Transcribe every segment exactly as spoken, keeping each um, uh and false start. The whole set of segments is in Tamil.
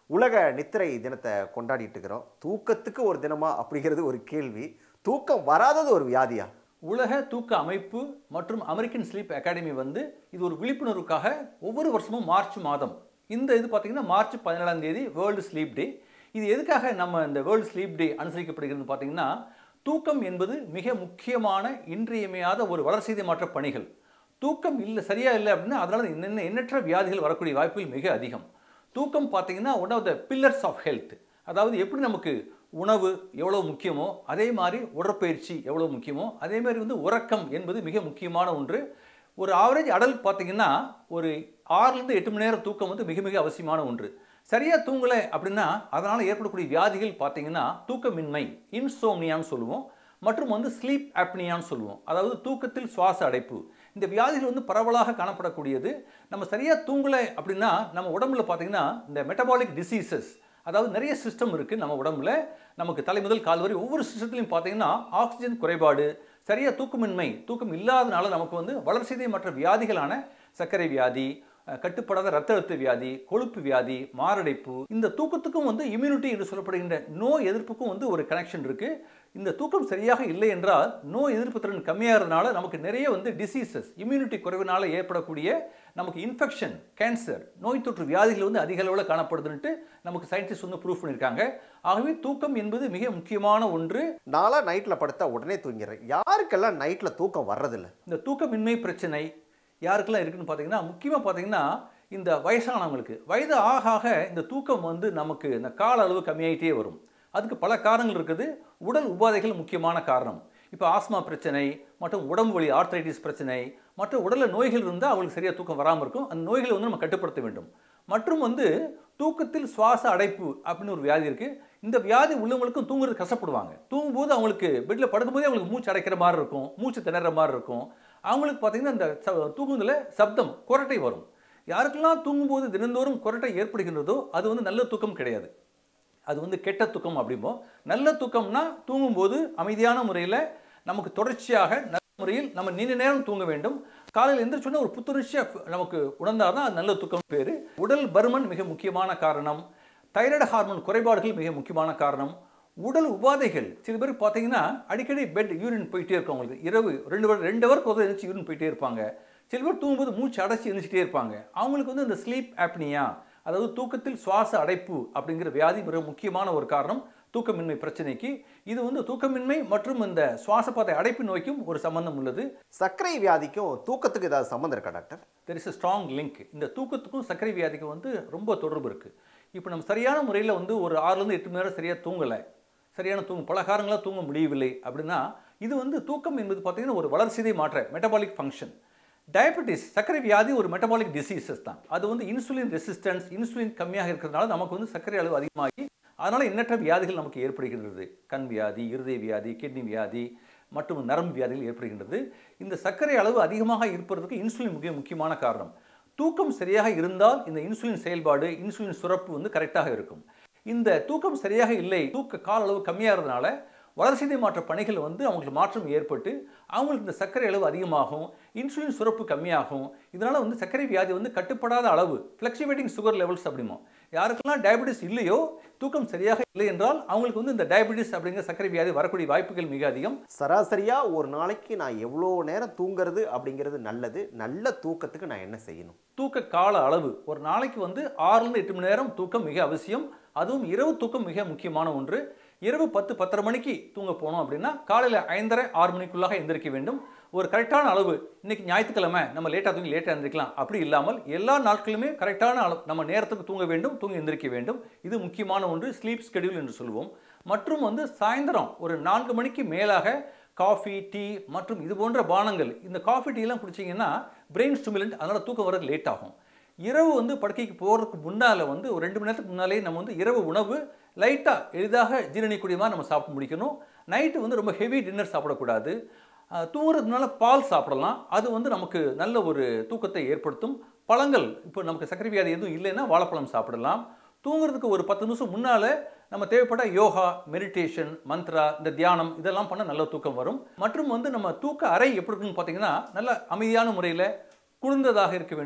உலக நித்திரை தினத்தை கொண்டாடிட்டு இருக்கிறோம். தூக்கத்துக்கு ஒரு தினமா அப்படிங்கிறது ஒரு கேள்வி. தூக்கம் வராதது ஒரு வியாதியா? உலக தூக்க அமைப்பு மற்றும் அமெரிக்கன் ஸ்லீப் அகாடமி வந்து இது ஒரு விழிப்புணர்வுக்காக ஒவ்வொரு வருஷமும் மார்ச் மாதம் இந்த இது பார்த்தீங்கன்னா மார்ச் பதினேழாம் தேதி வேர்ல்டு ஸ்லீப் டே. இது எதுக்காக நம்ம இந்த வேர்ல்டு ஸ்லீப் டே அனுசரிக்கப்படுகிறது பார்த்தீங்கன்னா, தூக்கம் என்பது மிக முக்கியமான இன்றியமையாத ஒரு வளர்சிதை மாற்ற பணிகள். தூக்கம் இல்லை சரியா இல்லை அப்படின்னா அதனால என்னென்ன எண்ணற்ற வியாதிகள் வரக்கூடிய வாய்ப்புகள் மிக அதிகம். தூக்கம் பார்த்தீங்கன்னா one of the pillars of health. அதாவது எப்படி நமக்கு உணவு எவ்வளோ முக்கியமோ அதே மாதிரி உடற்பயிற்சி எவ்வளோ முக்கியமோ அதே மாதிரி வந்து உறக்கம் என்பது மிக முக்கியமான ஒன்று. ஒரு ஆவரேஜ் அடல்ட் பார்த்தீங்கன்னா ஒரு ஆறுலேருந்து எட்டு மணி நேரம் தூக்கம் வந்து மிக மிக அவசியமான ஒன்று. சரியாக தூங்கலை அப்படின்னா அதனால் ஏற்படக்கூடிய வியாதிகள் பார்த்தீங்கன்னா தூக்கமின்மை, இன்சோம்னியான்னு சொல்லுவோம், மற்றும் வந்து ஸ்லீப் ஆப்னியான்னு சொல்லுவோம். அதாவது தூக்கத்தில் சுவாச அடைப்பு. இந்த வியாதிகள் வந்து பரவலாக காணப்படக்கூடியது. நம்ம சரியாக தூங்கலை அப்படின்னா நம்ம உடம்புல பார்த்தீங்கன்னா இந்த மெட்டபாலிக் டிசீசஸ், அதாவது நிறைய சிஸ்டம் இருக்குது நம்ம உடம்புல. நமக்கு தலை முதல் கால் வரை ஒவ்வொரு சிஸ்டத்துலையும் பார்த்தீங்கன்னா ஆக்சிஜன் குறைபாடு, சரியாக தூக்கமின்மை, தூக்கம் இல்லாதனால நமக்கு வந்து வளர்சிதை மற்ற வியாதிகளான சர்க்கரை வியாதி, கட்டுப்படாத ரத்த அழுத்த வியாதி, கொழுப்பு வியாதி, மாரடைப்பு, இந்த தூக்கத்துக்கும் வந்து இம்யூனிட்டி என்று சொல்லப்படுகின்ற நோய் எதிர்ப்புக்கும் வந்து ஒரு கனெக்ஷன் இருக்குது. இந்த தூக்கம் சரியாக இல்லை என்றால் நோய் எதிர்ப்பு திறன் கம்மியாகிறதுனால நமக்கு நிறைய வந்து டிசீசஸ், இம்யூனிட்டி குறைவினால் ஏற்படக்கூடிய நமக்கு இன்ஃபெக்ஷன், கேன்சர், நோய் தொற்று வியாதிகள் வந்து அதிக அளவில் காணப்படுதுன்ட்டு நமக்கு சயின்டிஸ்ட் வந்து ப்ரூவ் பண்ணியிருக்காங்க. ஆகவே தூக்கம் என்பது மிக முக்கியமான ஒன்று. நாளா நைட்டில் படுத்தா உடனே தூங்கிடுறேன். யாருக்கெல்லாம் நைட்டில் தூக்கம் வர்றதில்லை? இந்த தூக்கமின்மை பிரச்சனை யாருக்கெல்லாம் இருக்குன்னு பார்த்தீங்கன்னா, முக்கியமாக பார்த்தீங்கன்னா இந்த வயசானவங்களுக்கு வயது ஆக ஆக இந்த தூக்கம் வந்து நமக்கு இந்த கால அளவு கம்மியாயிட்டே வரும். அதுக்கு பல காரணங்கள் இருக்குது. உடல் உபாதைகள் முக்கியமான காரணம். இப்போ ஆஸ்மா பிரச்சனை மற்றும் உடம்பு வலி, ஆர்த்ரைட்டிஸ் பிரச்சனை மற்றும் உடலில் நோய்கள் இருந்தால் அவங்களுக்கு சரியாக தூக்கம் வராமல் இருக்கும். அந்த நோய்களை வந்து நம்ம கட்டுப்படுத்த வேண்டும். மற்றும் வந்து தூக்கத்தில் சுவாச அடைப்பு அப்படின்னு ஒரு வியாதி இருக்குது. இந்த வியாதி உள்ளவங்களுக்கும் தூங்குறது கஷ்டப்படுவாங்க. தூங்கும்போது அவங்களுக்கு பெட்டில் படுக்கும்போதே அவங்களுக்கு மூச்சு அடைக்கிற மாதிரி இருக்கும், மூச்சு திணற மாதிரி இருக்கும். அவங்களுக்கு பார்த்தீங்கன்னா இந்த தூங்குதல சப்தம், குரட்டை வரும். யாருக்கெல்லாம் தூங்கும்போது தினந்தோறும் குரட்டை ஏற்படுகின்றதோ அது வந்து நல்ல தூக்கம் கிடையாது, அது வந்து கெட்ட தூக்கம் அப்படிம்போம். நல்ல தூக்கம்னா தூங்கும்போது அமைதியான முறையில் நமக்கு தொடர்ச்சியாக நல்ல முறையில் நம்ம நீண்ட நேரம் தூங்க வேண்டும். காலையில் எந்திரிச்சோன்னா ஒரு புத்துணர்ச்சியாக நமக்கு உணர்ந்தால் தான் அது நல்ல தூக்கம் பேர். உடல் பருமன் மிக முக்கியமான காரணம். தைராய்டு ஹார்மோன் குறைபாடுகள் மிக முக்கியமான காரணம். உடல் உபாதைகள், சில பேருக்கு பார்த்தீங்கன்னா அடிக்கடி பெட் யூரின் போயிட்டே இருக்கும். அவங்களுக்கு இரவு ரெண்டு ரெண்டு ஹவருக்கு ஒரு எழுந்துச்சு யூரின் போயிட்டே இருப்பாங்க. சில பேர் தூங்கும்போது மூச்சு அடைச்சி எழுந்துச்சிட்டே இருப்பாங்க. அவங்களுக்கு வந்து இந்த ஸ்லீப் ஆப்னியா, அதாவது தூக்கத்தில் சுவாச அடைப்பு அப்படிங்கிற வியாதி மிக முக்கியமான ஒரு காரணம் தூக்கமின்மை பிரச்சனைக்கு. இது வந்து தூக்கமின்மை மற்றும் இந்த சுவாசப்பாதை அடைப்பு நோய்க்கும் ஒரு சம்பந்தம் உள்ளது. சர்க்கரை வியாதிக்கும் தூக்கத்துக்கு ஏதாவது சம்பந்தம் இருக்கா doctor? There is a strong link. இந்த தூக்கத்துக்கும் சர்க்கரை வியாதிக்கும் வந்து ரொம்ப தொடர்பு இருக்குது. இப்போ நம்ம சரியான முறையில் வந்து ஒரு ஆறுலேருந்து எட்டு மணி நேரம் சரியாக தூங்கலை, சரியான தூங்க பல காரணங்களாக தூங்க முடியவில்லை அப்படின்னா இது வந்து தூக்கம் என்பது பார்த்தீங்கன்னா ஒரு வளர்சிதை மாற்ற மெட்டபாலிக் ஃபங்க்ஷன். டயபெட்டிஸ், சர்க்கரை வியாதி ஒரு மெட்டபாலிக் டிசீசஸ் தான். அது வந்து இன்சுலின் ரெசிஸ்டன்ஸ், இன்சுலின் கம்மியாக இருக்கிறதுனால நமக்கு வந்து சர்க்கரை அளவு அதிகமாகி அதனால் எண்ணற்ற வியாதிகள் நமக்கு ஏற்படுகின்றது. கண் வியாதி, இருதய வியாதி, கிட்னி வியாதி மற்றும் நரம்பு வியாதிகள் ஏற்படுகின்றது. இந்த சர்க்கரை அளவு அதிகமாக இருப்பதற்கு இன்சுலின் மிக முக்கியமான காரணம். தூக்கம் சரியாக இருந்தால் இந்த இன்சுலின் செயல்பாடு, இன்சுலின் சுரப்பு வந்து கரெக்டாக இருக்கும். இந்த தூக்கம் சரியாக இல்லை, தூக்க கால அளவு கம்மியாகிறதுனால வளர்சிதை மாற்ற பணிகள் வந்து அவங்களுக்கு மாற்றம் ஏற்பட்டு அவங்களுக்கு இந்த சர்க்கரை அளவு அதிகமாகும், இன்சுலின் சுரப்பு கம்மியாகும். இதனால் வந்து சர்க்கரை வியாதி வந்து கட்டுப்படாத அளவு, ஃப்ளக்சுவேட்டிங் சுகர் லெவல்ஸ் அப்படிமோ. யாருக்கெல்லாம் டயபெட்டிஸ் இல்லையோ, தூக்கம் சரியாக இல்லை என்றால் அவங்களுக்கு வந்து இந்த டயபெட்டிஸ் அப்படிங்கிற சர்க்கரை வியாதி வரக்கூடிய வாய்ப்புகள் மிக அதிகம். சராசரியாக ஒரு நாளைக்கு நான் எவ்வளோ நேரம் தூங்குறது அப்படிங்கிறது நல்லது? நல்ல தூக்கத்துக்கு நான் என்ன செய்யணும்? தூக்க கால அளவு ஒரு நாளைக்கு வந்து ஆறுலேருந்து எட்டு மணி நேரம் தூக்கம் மிக அவசியம். அதுவும் இரவு தூக்கம் மிக முக்கியமான ஒன்று. இரவு பத்து பத்தரை மணிக்கு தூங்க போனோம் அப்படின்னா காலையில் ஐந்தரை ஆறு மணிக்குள்ளாக எந்திரிக்க வேண்டும். ஒரு கரெக்டான அளவு. இன்றைக்கி ஞாயிற்றுக்கிழமை நம்ம லேட்டாக தூங்கி லேட்டாக எந்திரிக்கலாம் அப்படி இல்லாமல் எல்லா நாட்களுமே கரெக்டான அளவு நம்ம நேரத்துக்கு தூங்க வேண்டும், தூங்கி எந்திரிக்க வேண்டும். இது முக்கியமான ஒன்று, ஸ்லீப் ஸ்கெடியூல் என்று சொல்லுவோம். மற்றும் வந்து சாயந்தரம் ஒரு நான்கு மணிக்கு மேலாக காஃபி, டீ மற்றும் இது போன்ற பானங்கள், இந்த காஃபி டீலாம் குடிச்சிங்கன்னா பிரெயின் ஸ்டிமுலண்ட், அதனால் தூக்கம் வரது லேட் ஆகும். இரவு வந்து படுக்கைக்கு போகிறதுக்கு முன்னால் வந்து ஒரு ரெண்டு மணி நேரத்துக்கு முன்னாலே நம்ம வந்து இரவு உணவு லைட்டாக எளிதாக ஜீரணிக்கூடிய மாதிரி நம்ம சாப்பிட்டு முடிக்கணும். நைட்டு வந்து ரொம்ப ஹெவி டின்னர் சாப்பிடக்கூடாது. தூங்குறதுக்கு முன்னால் பால் சாப்பிடலாம், அது வந்து நமக்கு நல்ல ஒரு தூக்கத்தை ஏற்படுத்தும். பழங்கள், இப்போ நமக்கு சர்க்கரை வியாதி எதுவும் இல்லைன்னா வாழைப்பழம் சாப்பிடலாம். தூங்குறதுக்கு ஒரு பத்து நிமிஷம் முன்னால் நம்ம தேவைப்பட்ட யோகா, மெடிடேஷன், மந்த்ரா, இந்த தியானம் இதெல்லாம் பண்ணால் நல்ல தூக்கம் வரும். மற்றும் வந்து நம்ம தூக்க அறை எப்படி இருக்குன்னு பார்த்தீங்கன்னா நல்ல அமைதியான முறையில் குளிர்ந்ததாக இருக்க வேண்டும்.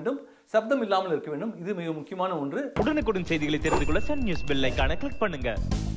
சப்தம் இல்லாமல் இருக்க வேண்டும். இது மிக முக்கியமான ஒன்று. உடனுக்குடன் செய்திகளை தெரிந்து கொள்ள சன் நியூஸ் பெல் ஐகானை கிளிக் பண்ணுங்க.